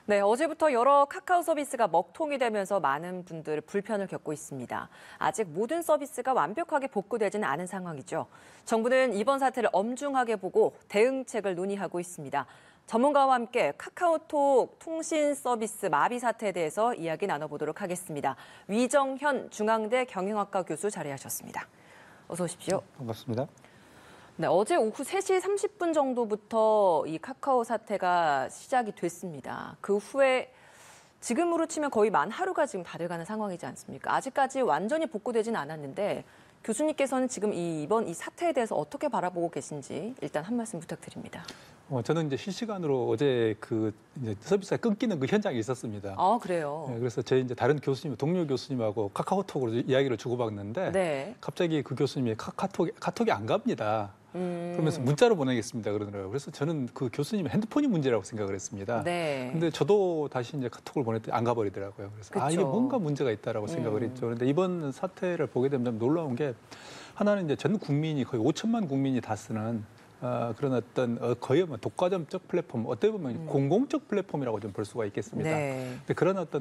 네, 어제부터 여러 카카오 서비스가 먹통이 되면서 많은 분들 불편을 겪고 있습니다. 아직 모든 서비스가 완벽하게 복구되지는 않은 상황이죠. 정부는 이번 사태를 엄중하게 보고 대응책을 논의하고 있습니다. 전문가와 함께 카카오톡 통신 서비스 마비 사태에 대해서 이야기 나눠보도록 하겠습니다. 위정현 중앙대 경영학과 교수 자리하셨습니다. 어서 오십시오. 반갑습니다. 네, 어제 오후 3시 30분 정도부터 이 카카오 사태가 시작이 됐습니다. 그 후에 지금으로 치면 거의 만 하루가 지금 다 돼가는 상황이지 않습니까? 아직까지 완전히 복구되지는 않았는데 교수님께서는 지금 이번 이 사태에 대해서 어떻게 바라보고 계신지 일단 한 말씀 부탁드립니다. 저는 이제 실시간으로 어제 이제 서비스가 끊기는 그 현장에 있었습니다. 아, 그래요? 네, 그래서 제 이제 다른 교수님, 동료 교수님하고 카카오톡으로 이야기를 주고받는데 네. 갑자기 그 교수님이 카톡이 안 갑니다. 그러면서 문자로 보내겠습니다 그러더라고요. 그래서 저는 그 교수님의 핸드폰이 문제라고 생각을 했습니다. 네. 근데 저도 다시 이제 카톡을 보냈더니 안 가버리더라고요. 그래서 이게 뭔가 문제가 있다라고 생각을 했죠. 그런데 이번 사태를 보게 되면 놀라운 게 하나는 이제 전 국민이 거의 5천만 국민이 다 쓰는 그런 어떤 거의 뭐 독과점적 플랫폼, 어떻게 보면 공공적 플랫폼이라고 좀 볼 수가 있겠습니다. 네. 근데 그런 어떤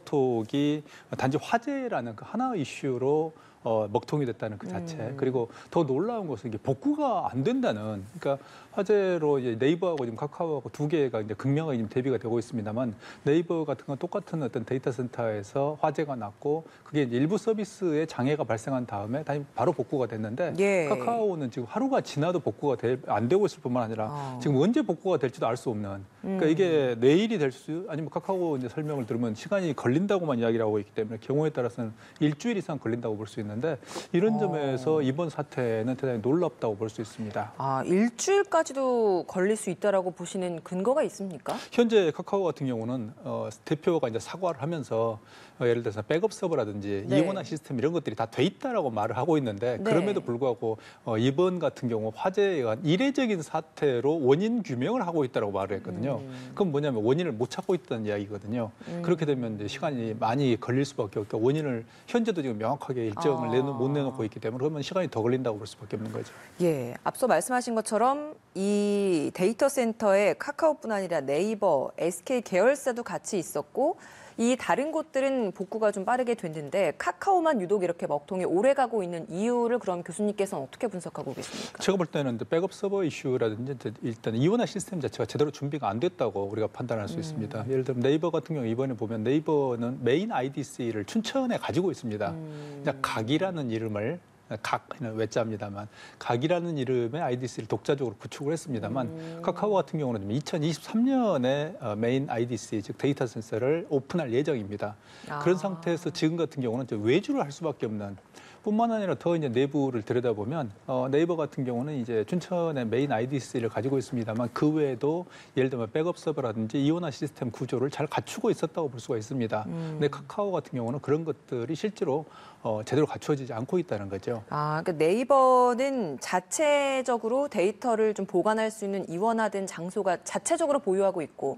카카오톡이 단지 화제라는 그 하나 이슈로 먹통이 됐다는 그 자체. 그리고 더 놀라운 것은 이게 복구가 안 된다는. 그러니까 화제로 이제 네이버하고 지금 카카오하고 두 개가 이제 극명하게 지금 대비가 되고 있습니다만 네이버 같은 건 똑같은 어떤 데이터 센터에서 화제가 났고 그게 이제 일부 서비스에 장애가 발생한 다음에 다시 바로 복구가 됐는데 예. 카카오는 지금 하루가 지나도 복구가 안 되고 있을 뿐만 아니라 지금 언제 복구가 될지도 알 수 없는. 그러니까 이게 내일이 될 수 아니면 카카오 이제 설명을 들으면 시간이 걸린다고만 이야기를 하고 있기 때문에 경우에 따라서는 일주일 이상 걸린다고 볼 수 있는데 이런 점에서 이번 사태는 대단히 놀랍다고 볼 수 있습니다. 아, 일주일까지도 걸릴 수 있다라고 보시는 근거가 있습니까? 현재 카카오 같은 경우는 대표가 이제 사과를 하면서 예를 들어서 백업 서버라든지 네. 이원화 시스템 이런 것들이 다 돼 있다라고 말을 하고 있는데 네. 그럼에도 불구하고 이번 같은 경우 화재에 의한 이례적인 사태로 원인 규명을 하고 있다라고 말을 했거든요. 그건 뭐냐면 원인을 못 찾고 있다는 이야기거든요. 그렇게 되면 이제 시간이 많이 걸릴 수밖에 없고 원인을 현재도 지금 명확하게 일정을 못 내놓고 있기 때문에 그러면 시간이 더 걸린다고 볼 수밖에 없는 거죠. 예, 앞서 말씀하신 것처럼 이 데이터 센터에 카카오뿐 아니라 네이버, SK 계열사도 같이 있었고 이 다른 곳들은 복구가 좀 빠르게 됐는데 카카오만 유독 이렇게 먹통이 오래 가고 있는 이유를 그럼 교수님께서는 어떻게 분석하고 계십니까? 제가 볼 때는 백업 서버 이슈라든지 일단 이원화 시스템 자체가 제대로 준비가 안 됐다고 우리가 판단할 수 있습니다. 예를 들면 네이버 같은 경우 이번에 보면 네이버는 메인 IDC를 춘천에 가지고 있습니다. 각이라는 이름을 각은 외자입니다만 각이라는 이름의 IDC를 독자적으로 구축을 했습니다만 카카오 같은 경우는 2023년에 메인 IDC 즉 데이터 센서를 오픈할 예정입니다. 그런 상태에서 지금 같은 경우는 이제 외주를 할 수밖에 없는 뿐만 아니라 더 이제 내부를 들여다보면 네이버 같은 경우는 이제 춘천의 메인 IDC를 가지고 있습니다만 그 외에도 예를 들면 백업 서버라든지 이원화 시스템 구조를 잘 갖추고 있었다고 볼 수가 있습니다. 근데 카카오 같은 경우는 그런 것들이 실제로 제대로 갖추어지지 않고 있다는 거죠. 아, 그러니까 네이버는 자체적으로 데이터를 좀 보관할 수 있는 이원화된 장소가 자체적으로 보유하고 있고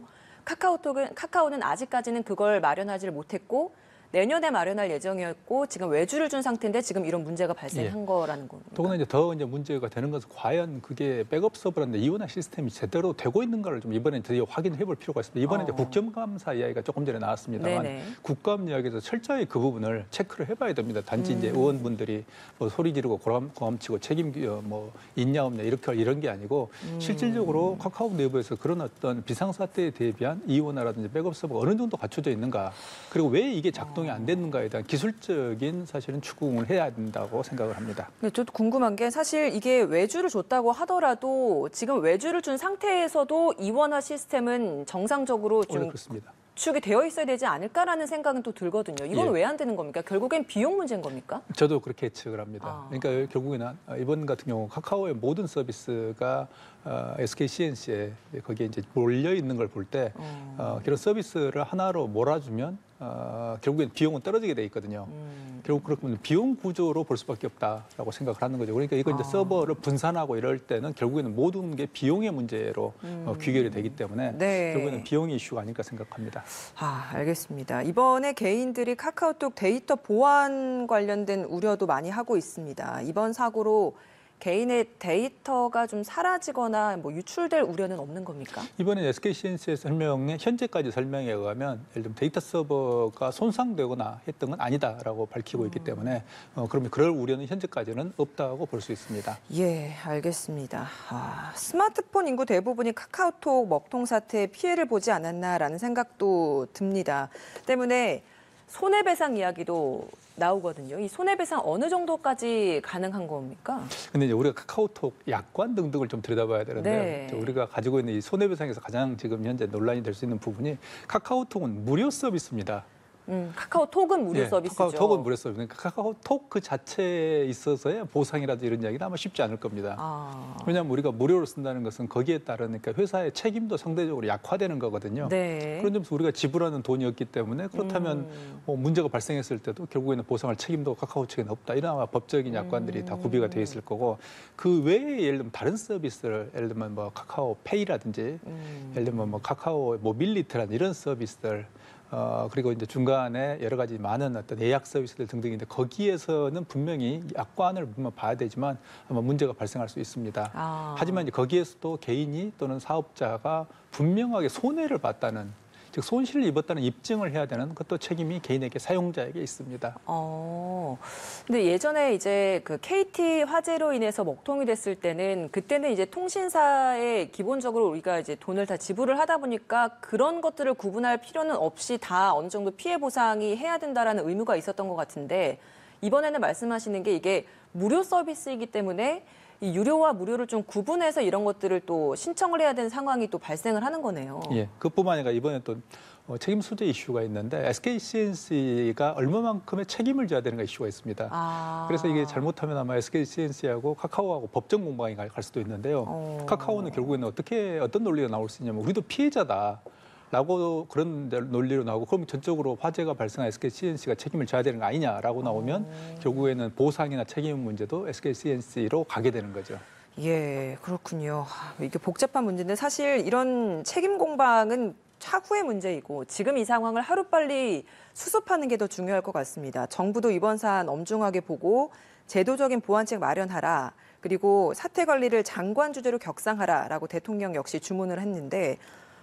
카카오는 아직까지는 그걸 마련하지를 못했고 내년에 마련할 예정이었고 지금 외주를 준 상태인데 지금 이런 문제가 발생한 거라는 겁니다. 더구나 이제 문제가 되는 것은 과연 그게 백업 서버라는데 이원화 시스템이 제대로 되고 있는가를 좀 이번에 드디어 확인해 볼 필요가 있습니다. 이번에 이제 국정감사 이야기가 조금 전에 나왔습니다만 네네. 국감 이야기에서 철저히 그 부분을 체크를 해봐야 됩니다. 단지 이제 의원분들이 뭐 소리 지르고 고함치고 책임 뭐 있냐 없냐 이런 게 아니고 실질적으로 카카오 내부에서 그런 어떤 비상사태에 대비한 이원화라든지 백업 서버가 어느 정도 갖춰져 있는가 그리고 왜 이게 작동이 안 됐는가에 대한 기술적인 사실은 추궁을 해야 된다고 생각을 합니다. 네, 저도 궁금한 게 사실 이게 외주를 줬다고 하더라도 지금 외주를 준 상태에서도 이원화 시스템은 정상적으로 좀 그렇습니다. 구축이 되어 있어야 되지 않을까라는 생각은 또 들거든요. 이건 예. 왜 안 되는 겁니까? 결국엔 비용 문제인 겁니까? 저도 그렇게 예측을 합니다. 그러니까 결국에는 이번 같은 경우 카카오의 모든 서비스가 SK CNC에 거기에 이제 몰려 있는 걸 볼 때 그런 서비스를 하나로 몰아주면 결국엔 비용은 떨어지게 돼 있거든요. 결국 그렇게 비용 구조로 볼 수밖에 없다라고 생각을 하는 거죠. 그러니까 이거 이제 서버를 분산하고 이럴 때는 결국에는 모든 게 비용의 문제로 귀결이 되기 때문에 네. 결국에는 비용의 이슈가 아닐까 생각합니다. 아, 알겠습니다. 이번에 개인들이 카카오톡 데이터 보안 관련된 우려도 많이 하고 있습니다. 이번 사고로 개인의 데이터가 좀 사라지거나 뭐 유출될 우려는 없는 겁니까? 이번에 SKCNC의 설명에 현재까지 설명에 의하면 예를 들면 데이터 서버가 손상되거나 했던 건 아니다라고 밝히고 있기 때문에 그러면 그럴 우려는 현재까지는 없다고 볼 수 있습니다. 예, 알겠습니다. 스마트폰 인구 대부분이 카카오톡 먹통 사태에 피해를 보지 않았나라는 생각도 듭니다. 때문에 손해배상 이야기도 나오거든요. 이 손해배상 어느 정도까지 가능한 겁니까? 근데 이제 우리가 카카오톡 약관 등등을 좀 들여다봐야 되는데요. 네. 우리가 가지고 있는 이 손해배상에서 가장 지금 현재 논란이 될 수 있는 부분이 카카오톡은 무료 서비스입니다. 카카오톡은 무료 예, 서비스죠. 카카오톡은 무료 서비스. 그러니까 카카오톡 그 자체에 있어서의 보상이라든지 이런 이야기는 아마 쉽지 않을 겁니다. 왜냐하면 우리가 무료로 쓴다는 것은 거기에 따르니까 회사의 책임도 상대적으로 약화되는 거거든요. 네. 그런 점에서 우리가 지불하는 돈이 없기 때문에 그렇다면 뭐 문제가 발생했을 때도 결국에는 보상할 책임도 카카오 측에는 없다. 이런 아마 법적인 약관들이 다 구비가 돼 있을 거고 그 외에 예를 들면 다른 서비스를 예를 들면 뭐 카카오페이라든지 예를 들면 뭐 카카오 모빌리티라는 이런 서비스들 그리고 이제 중간에 여러 가지 많은 어떤 예약 서비스들 등등인데 거기에서는 분명히 약관을 봐야 되지만 아마 문제가 발생할 수 있습니다. 하지만 이제 거기에서도 개인이 또는 사업자가 분명하게 손해를 봤다는 즉 손실을 입었다는 입증을 해야 되는 그것도 책임이 개인에게 사용자에게 있습니다. 근데 예전에 이제 그 KT 화재로 인해서 먹통이 됐을 때는 그때는 이제 통신사에 기본적으로 우리가 이제 돈을 다 지불을 하다 보니까 그런 것들을 구분할 필요는 없이 다 어느 정도 피해 보상이 해야 된다라는 의무가 있었던 것 같은데 이번에는 말씀하시는 게 이게 무료 서비스이기 때문에 이 유료와 무료를 좀 구분해서 이런 것들을 또 신청을 해야 되는 상황이 또 발생을 하는 거네요. 예, 그뿐만 아니라 이번에 또 책임 소재 이슈가 있는데 SKCNC가 얼마만큼의 책임을 져야 되는가 이슈가 있습니다. 그래서 이게 잘못하면 아마 SKCNC하고 카카오하고 법정 공방이 갈 수도 있는데요. 카카오는 결국에는 어떤 논리가 나올 수 있냐면 우리도 피해자다. 라고 그런 논리로 나오고 그럼 전적으로 화재가 발생한 SKCNC가 책임을 져야 되는 거 아니냐라고 나오면 결국에는 보상이나 책임 문제도 SKCNC로 가게 되는 거죠. 예, 그렇군요. 이게 복잡한 문제인데 사실 이런 책임 공방은 차후의 문제이고 지금 이 상황을 하루빨리 수습하는 게 더 중요할 것 같습니다. 정부도 이번 사안 엄중하게 보고 제도적인 보완책 마련하라. 그리고 사태 관리를 장관 주제로 격상하라라고 대통령 역시 주문을 했는데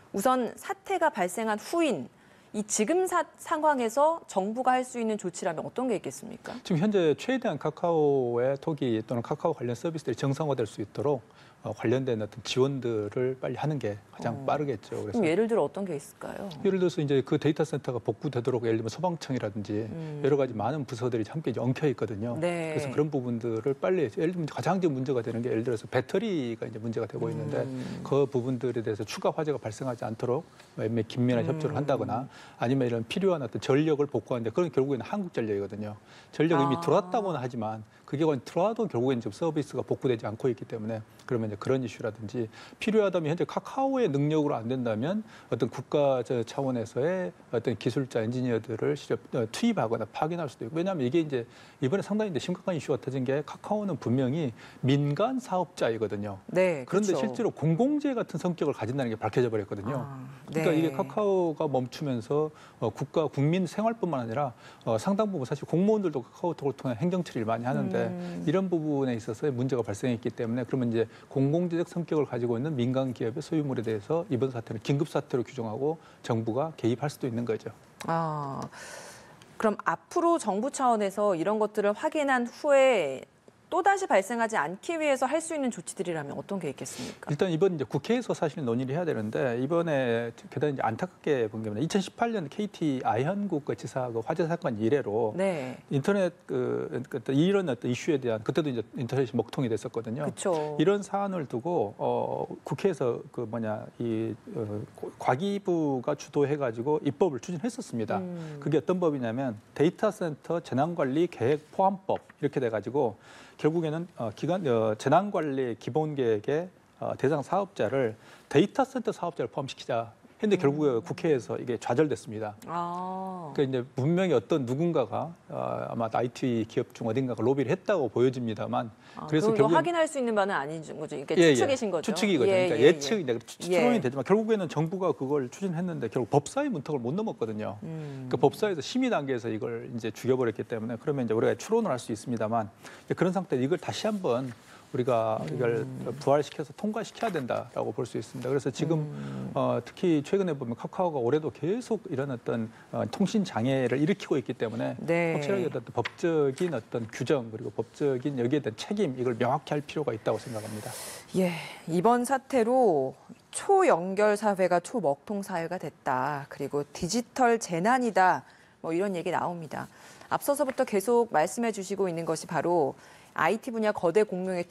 우선 사태가 발생한 후인 이 지금 상황에서 정부가 할 수 있는 조치라면 어떤 게 있겠습니까? 지금 현재 최대한 카카오의 톡이 또는 카카오 관련 서비스들이 정상화될 수 있도록 관련된 어떤 지원들을 빨리 하는 게 가장 빠르겠죠. 그래서 그럼 예를 들어 어떤 게 있을까요? 예를 들어서 이제 그 데이터 센터가 복구되도록 예를 들면 소방청이라든지 여러 가지 많은 부서들이 함께 이제 엉켜 있거든요. 네. 그래서 그런 부분들을 빨리 예를 들면 가장 문제가 되는 게 예를 들어서 배터리가 이제 문제가 되고 있는데 그 부분들에 대해서 추가 화재가 발생하지 않도록 긴밀한 협조를 한다거나 아니면 이런 필요한 어떤 전력을 복구하는데 그건 결국에는 한국전력이거든요. 전력이 이미 들어왔다고는 하지만 그게 들어와도 결국엔 지금 서비스가 복구되지 않고 있기 때문에 그러면 이제 그런 이슈라든지 필요하다면 현재 카카오의 능력으로 안 된다면 어떤 국가 차원에서의 어떤 기술자 엔지니어들을 투입하거나 파견할 수도 있고 왜냐하면 이게 이제 이번에 상당히 심각한 이슈가 터진 게 카카오는 분명히 민간 사업자이거든요. 네, 그런데 그렇죠. 실제로 공공재 같은 성격을 가진다는 게 밝혀져 버렸거든요. 그러니까 네. 이게 카카오가 멈추면서 국민 생활뿐만 아니라 상당 부분 사실 공무원들도 카카오톡을 통해 행정 처리를 많이 하는데 이런 부분에 있어서 문제가 발생했기 때문에 그러면 이제 공공재적 성격을 가지고 있는 민간 기업의 소유물에 대해서 이번 사태는 긴급 사태로 규정하고 정부가 개입할 수도 있는 거죠. 그럼 앞으로 정부 차원에서 이런 것들을 확인한 후에 또다시 발생하지 않기 위해서 할 수 있는 조치들이라면 어떤 게 있겠습니까? 일단 이번 이제 국회에서 사실 논의를 해야 되는데 이번에 게다가 이제 안타깝게 본 게 2018년 KT 아현국 지사 화재 사건 이래로 네. 인터넷 이런 어떤 이슈에 대한 그때도 이제 인터넷이 먹통이 됐었거든요. 그렇죠. 이런 사안을 두고 국회에서 과기부가 주도해가지고 입법을 추진했었습니다. 그게 어떤 법이냐면 데이터 센터 재난관리 계획 포함법 이렇게 돼가지고 결국에는 재난관리 기본계획의 대상 사업자를 데이터 센터 사업자를 포함시키자 했는데 결국에 국회에서 이게 좌절됐습니다. 그러니까 이제 분명히 어떤 누군가가 아마 IT 기업 중 어딘가가 로비를 했다고 보여집니다만 그래서 결국 확인할 수 있는 바는 아닌 거죠. 이게 추측이신 거죠. 추측이거든요. 그러니까 예측이 추론이 되지만 결국에는 정부가 그걸 추진했는데 결국 법사위 문턱을 못 넘었거든요. 그러니까 법사위에서 심의 단계에서 이걸 이제 죽여버렸기 때문에 그러면 이제 우리가 추론을 할 수 있습니다만 그런 상태에 이걸 다시 한번 우리가 이걸 부활시켜서 통과시켜야 된다라고 볼 수 있습니다. 그래서 지금 특히 최근에 보면 카카오가 올해도 계속 이런 어떤 통신 장애를 일으키고 있기 때문에 네. 확실하게 어떤 법적인 어떤 규정 그리고 법적인 여기에 대한 책임 이걸 명확히 할 필요가 있다고 생각합니다. 예, 이번 사태로 초연결 사회가 초먹통 사회가 됐다. 그리고 디지털 재난이다. 뭐 이런 얘기 나옵니다. 앞서서부터 계속 말씀해 주시고 있는 것이 바로 IT 분야 거대 공룡의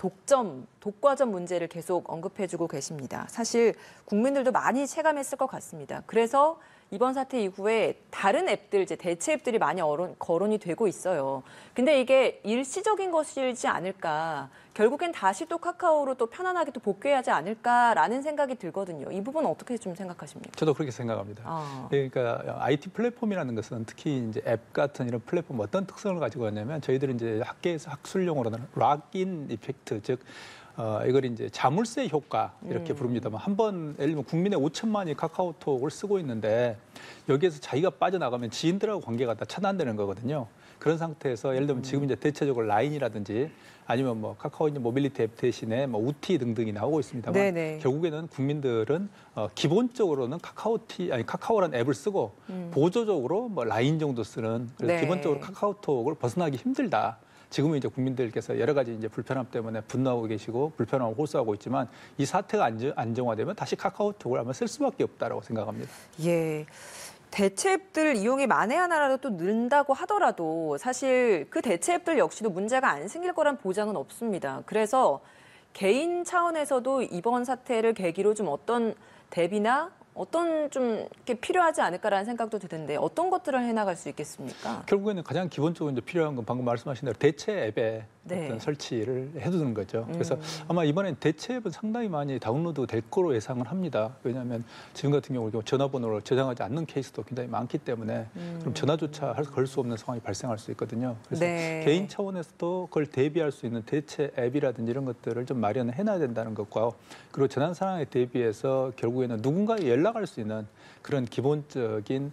독과점 문제를 계속 언급해주고 계십니다. 사실 국민들도 많이 체감했을 것 같습니다. 그래서 이번 사태 이후에 다른 앱들, 이제 대체 앱들이 많이 거론이 되고 있어요. 근데 이게 일시적인 것이지 않을까. 결국엔 다시 또 카카오로 또 편안하게 또 복귀하지 않을까라는 생각이 들거든요. 이 부분은 어떻게 좀 생각하십니까? 저도 그렇게 생각합니다. 그러니까 IT 플랫폼이라는 것은 특히 이제 앱 같은 이런 플랫폼 어떤 특성을 가지고 있냐면 저희들이 이제 학계에서 학술용어로는 락인 이펙트, 즉 이걸 이제 자물쇠 효과 이렇게 부릅니다만 한 번 예를 들면 국민의 5천만이 카카오톡을 쓰고 있는데 여기에서 자기가 빠져나가면 지인들하고 관계가 다 차단되는 거거든요. 그런 상태에서 예를 들면 지금 이제 대체적으로 라인이라든지 아니면 뭐 카카오 이제 모빌리티 앱 대신에 뭐 우티 등등이 나오고 있습니다만 네네. 결국에는 국민들은 기본적으로는 카카오라는 앱을 쓰고 보조적으로 뭐 라인 정도 쓰는 그래서 네. 기본적으로 카카오톡을 벗어나기 힘들다. 지금은 이제 국민들께서 여러 가지 이제 불편함 때문에 분노하고 계시고 불편함을 호소하고 있지만 이 사태가 안정화되면 다시 카카오톡을 아마 쓸 수밖에 없다라고 생각합니다. 예. 대체 앱들 이용이 만에 하나라도 또 는다고 하더라도 사실 그 대체 앱들 역시도 문제가 안 생길 거란 보장은 없습니다. 그래서 개인 차원에서도 이번 사태를 계기로 좀 어떤 대비나 어떤 좀 이렇게 필요하지 않을까라는 생각도 드는데 어떤 것들을 해나갈 수 있겠습니까? 결국에는 가장 기본적으로 이제 필요한 건 방금 말씀하신 대로 대체 앱에 네. 어떤 설치를 해두는 거죠. 그래서 아마 이번엔 대체 앱은 상당히 많이 다운로드 될 거로 예상을 합니다. 왜냐하면 지금 같은 경우 전화번호를 저장하지 않는 케이스도 굉장히 많기 때문에 그럼 전화조차 걸 수 없는 상황이 발생할 수 있거든요. 그래서 네. 개인 차원에서도 그걸 대비할 수 있는 대체 앱이라든지 이런 것들을 좀 마련을 해놔야 된다는 것과 그리고 재난 상황에 대비해서 결국에는 누군가에 연락할 수 있는 그런 기본적인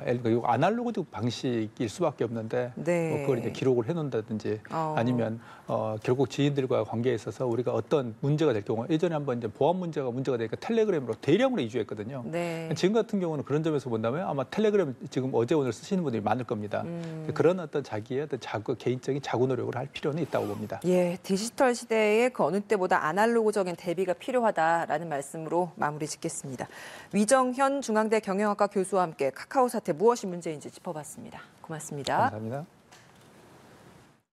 아날로그적 방식일 수밖에 없는데 네. 뭐 그걸 이제 기록을 해놓는다든지 아니면 결국 지인들과 관계에 있어서 우리가 어떤 문제가 될 경우 예전에 한번 이제 보안 문제가 되니까 텔레그램으로 대량으로 이주했거든요. 네. 지금 같은 경우는 그런 점에서 본다면 아마 텔레그램 지금 어제 오늘 쓰시는 분들이 많을 겁니다. 그런 어떤 자기의 어떤 개인적인 자구 노력을 할 필요는 있다고 봅니다. 예, 디지털 시대에 그 어느 때보다 아날로그적인 대비가 필요하다라는 말씀으로 마무리 짓겠습니다. 위정현 중앙대 경영학과 교수와 함께 카카오 사태 무엇이 문제인지 짚어봤습니다. 고맙습니다. 감사합니다.